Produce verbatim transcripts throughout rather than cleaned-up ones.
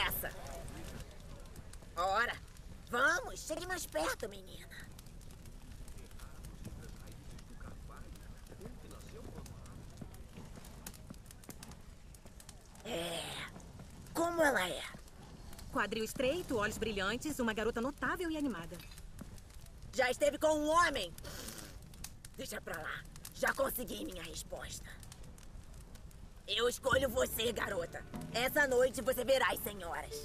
essa? Ora, vamos, chegue mais perto, menina. É. Como ela é? Quadril estreito, olhos brilhantes, uma garota notável e animada. Já esteve com um homem? Deixa pra lá. Já consegui minha resposta. Eu escolho você, garota. Essa noite você verá as senhoras.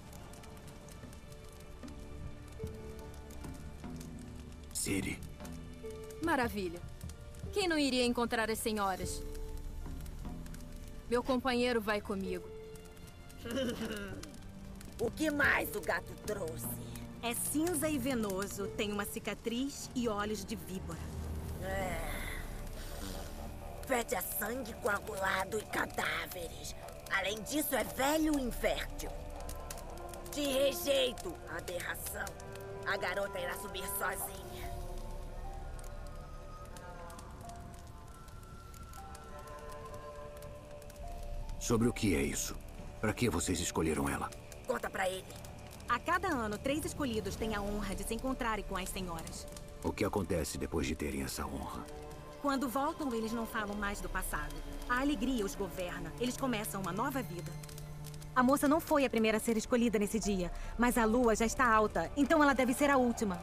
Ciri. Maravilha. Quem não iria encontrar as senhoras? Meu companheiro vai comigo. O que mais o gato trouxe? É cinza e venoso, tem uma cicatriz e olhos de víbora. É. Fede a sangue coagulado e cadáveres. Além disso, é velho e infértil. Te rejeito, aberração. A garota irá subir sozinha. Sobre o que é isso? Para que vocês escolheram ela? Conta pra ele. A cada ano, três escolhidos têm a honra de se encontrarem com as senhoras. O que acontece depois de terem essa honra? Quando voltam, eles não falam mais do passado. A alegria os governa. Eles começam uma nova vida. A moça não foi a primeira a ser escolhida nesse dia, mas a lua já está alta, então ela deve ser a última.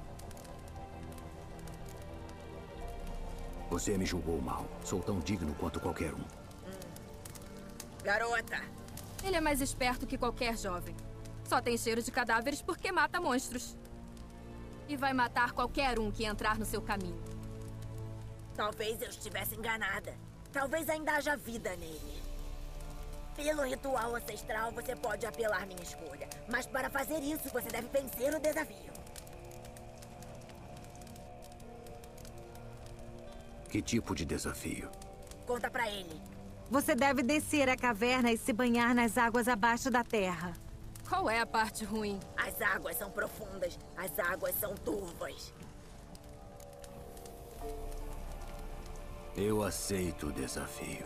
Você me julgou mal. Sou tão digno quanto qualquer um. Garota! Ele é mais esperto que qualquer jovem. Só tem cheiro de cadáveres porque mata monstros. E vai matar qualquer um que entrar no seu caminho. Talvez eu estivesse enganada. Talvez ainda haja vida nele. Pelo ritual ancestral, você pode apelar minha escolha. Mas para fazer isso, você deve vencer o desafio. Que tipo de desafio? Conta pra ele. Você deve descer a caverna e se banhar nas águas abaixo da terra. Qual é a parte ruim? As águas são profundas. As águas são turvas. Eu aceito o desafio.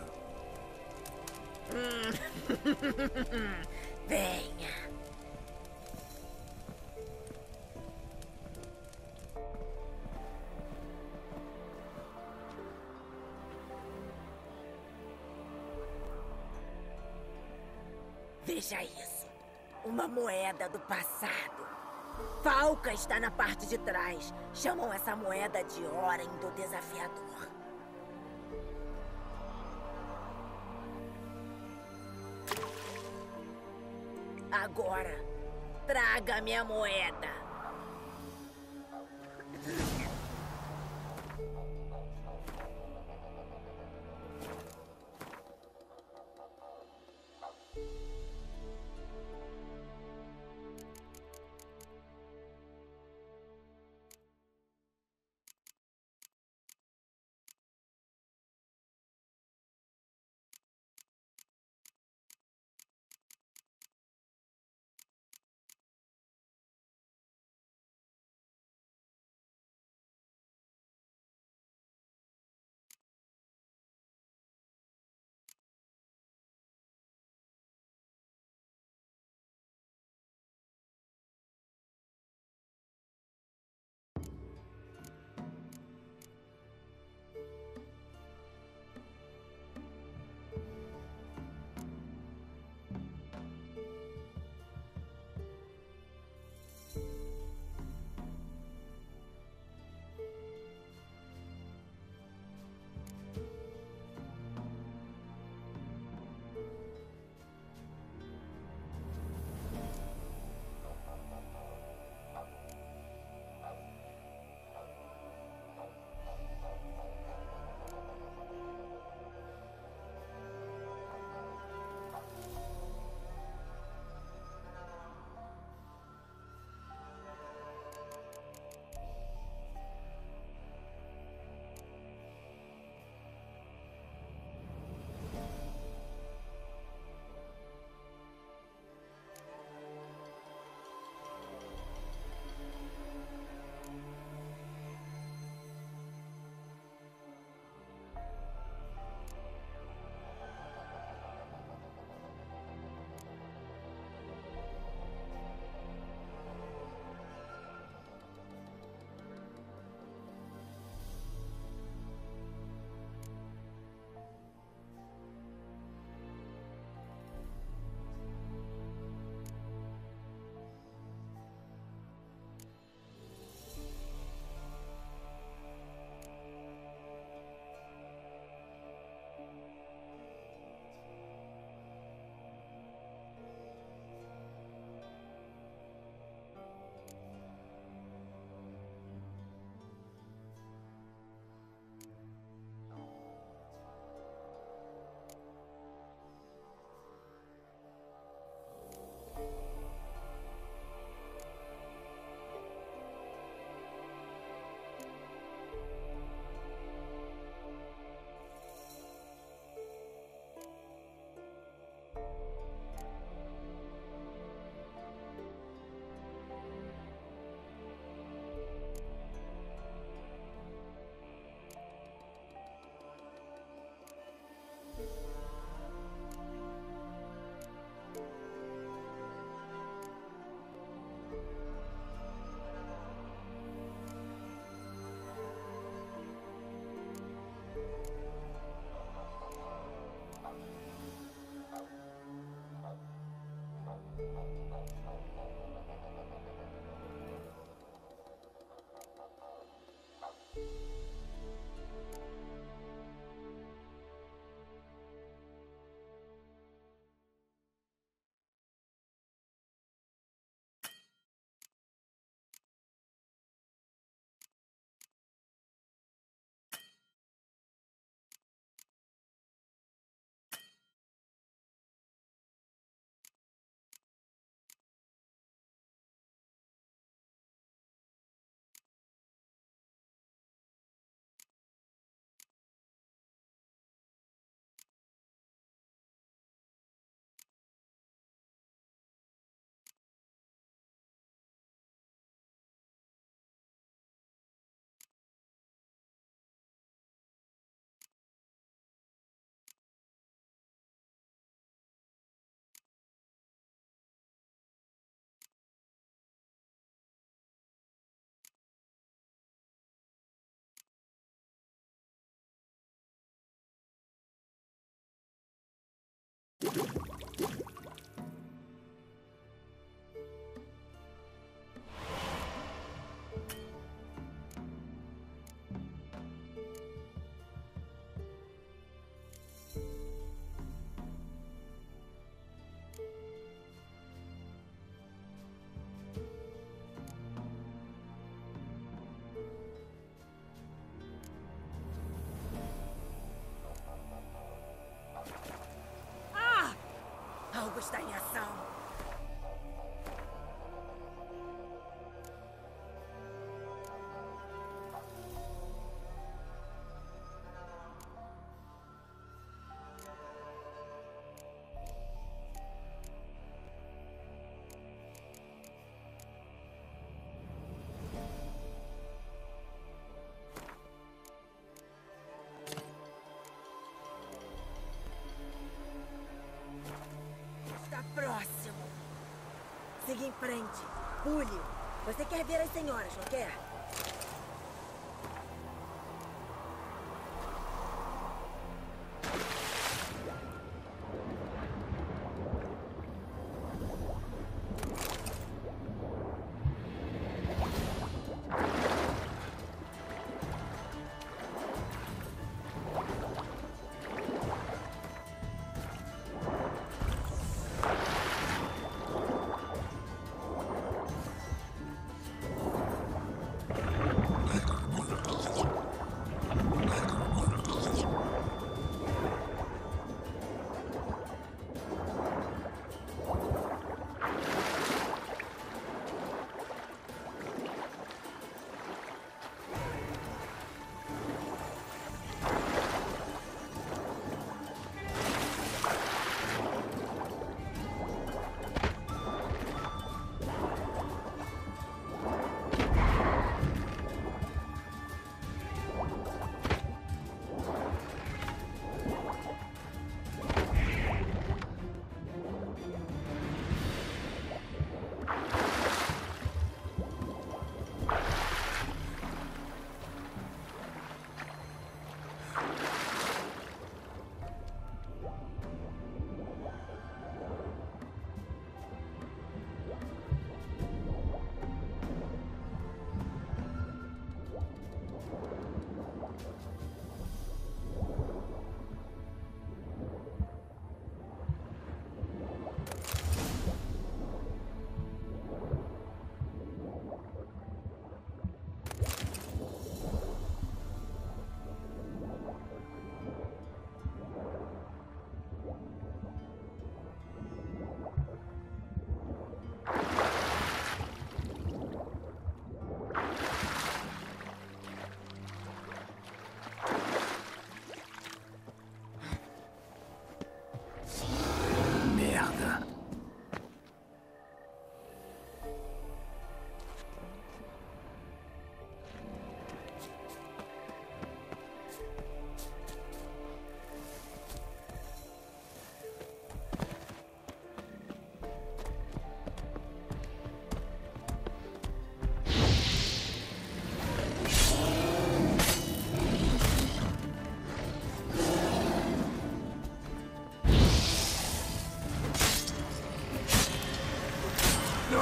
Venha. Veja isso. Uma moeda do passado. Falca está na parte de trás. Chamam essa moeda de Oren do Desafiador. Agora, traga minha moeda. Algo está em ação. Próximo. Siga em frente. Pule. Você quer ver as senhoras, não quer?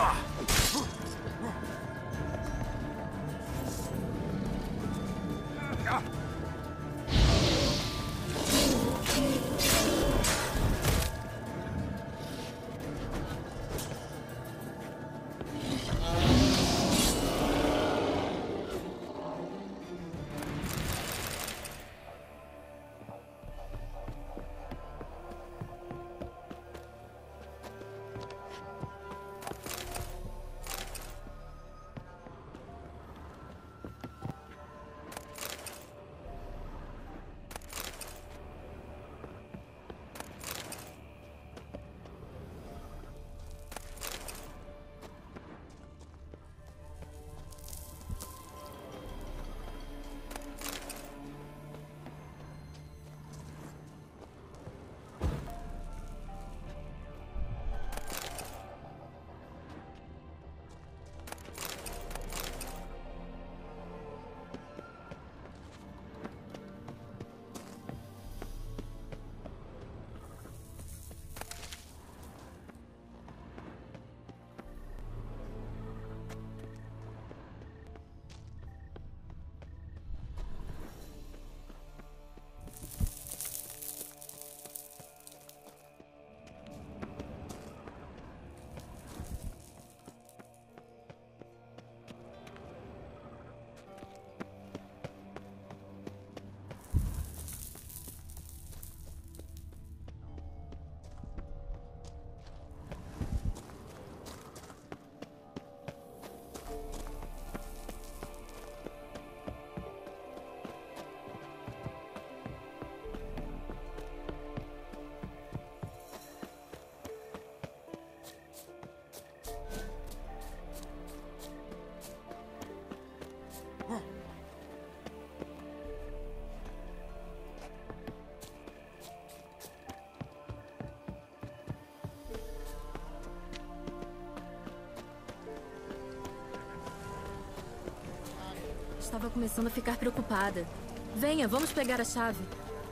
Estava começando a ficar preocupada. Venha, vamos pegar a chave.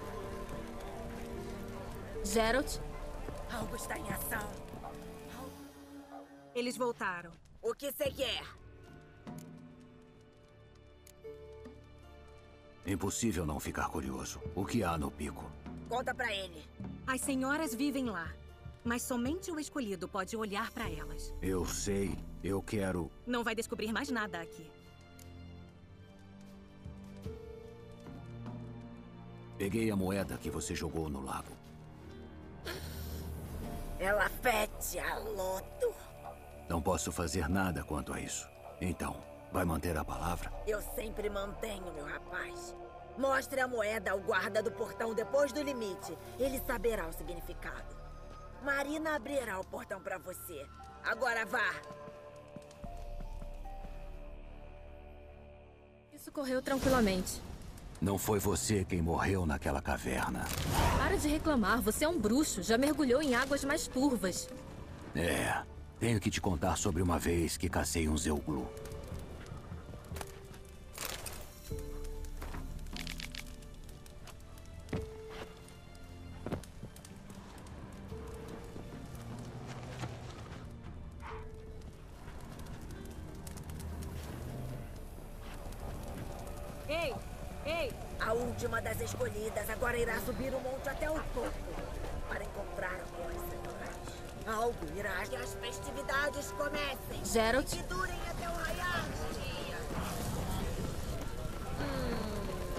Geralt? Algo está em ação. Eles voltaram. O que você quer? Impossível não ficar curioso. O que há no pico? Conta pra ele. As senhoras vivem lá. Mas somente o escolhido pode olhar pra elas. Eu sei. Eu quero... Não vai descobrir mais nada aqui. Peguei a moeda que você jogou no lago. Ela fede a lodo. Não posso fazer nada quanto a isso. Então, vai manter a palavra? Eu sempre mantenho, meu rapaz. Mostre a moeda ao guarda do portão depois do limite. Ele saberá o significado. Marina abrirá o portão pra você. Agora vá. Isso correu tranquilamente. Não foi você quem morreu naquela caverna. Para de reclamar, você é um bruxo. Já mergulhou em águas mais turvas. É, tenho que te contar sobre uma vez que cacei um Zeuglu. Ei! Ei! A última das escolhidas agora irá subir o monte até o topo para encontrar algumas senhoras. Algo irá que as festividades comecem. Geralt? E que durem até o raiar do dia. Hum.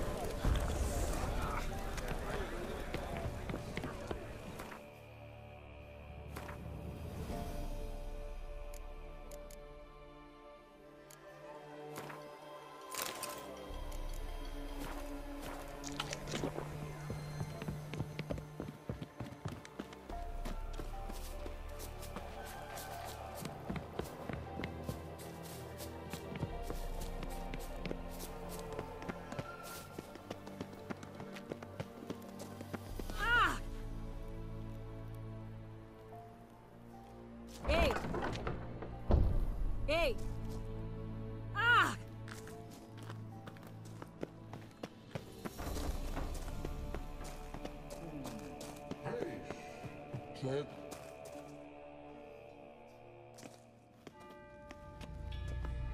Ei! Ei! Ah!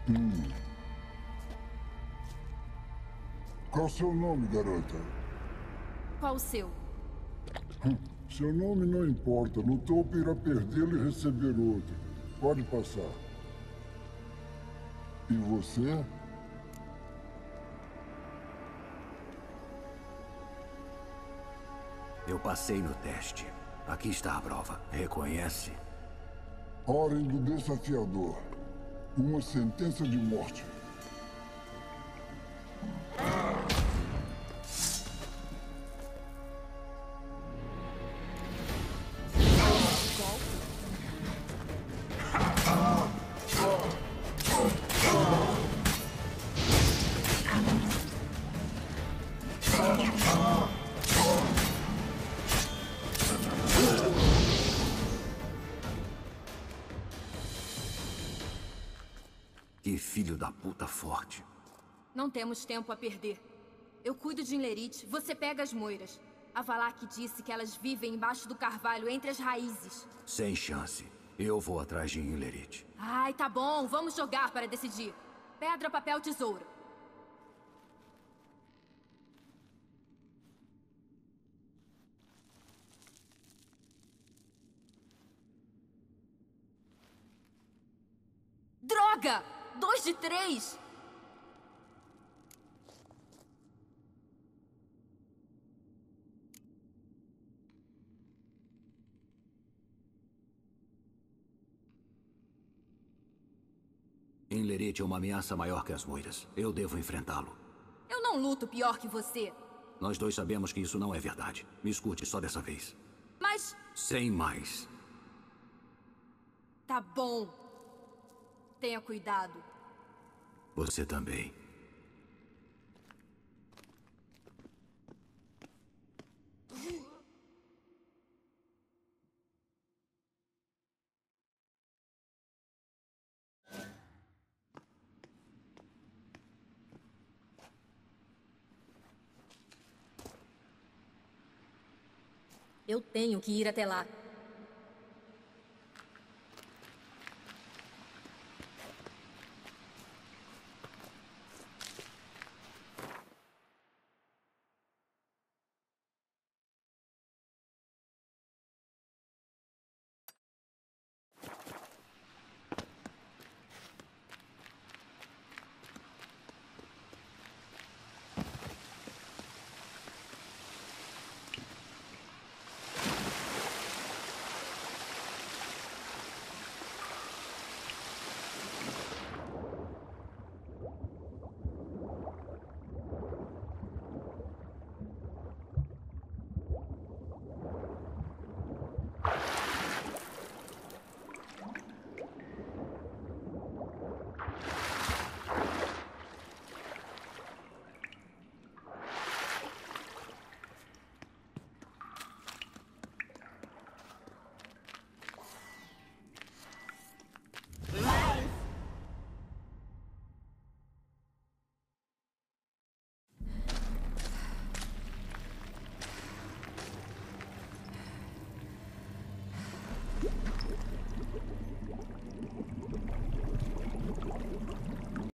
Hum. Qual o seu nome, garota? Qual o seu? Hum. Seu nome não importa. No topo irá perdê-lo e receber outro. Pode passar. E você? Eu passei no teste. Aqui está a prova. Reconhece? Ordem do desafiador. Uma sentença de morte. Que filho da puta forte. Não temos tempo a perder. Eu cuido de Inlerite, você pega as moiras. A Valak disse que elas vivem embaixo do carvalho, entre as raízes. Sem chance. Eu vou atrás de Inlerite. Ai, tá bom. Vamos jogar para decidir. Pedra, papel, tesoura. Droga! Dois de três! Inlerite é uma ameaça maior que as moiras. Eu devo enfrentá-lo. Eu não luto pior que você. Nós dois sabemos que isso não é verdade. Me escute só dessa vez. Mas... Sem mais. Tá bom. Tenha cuidado. Você também. Eu tenho que ir até lá.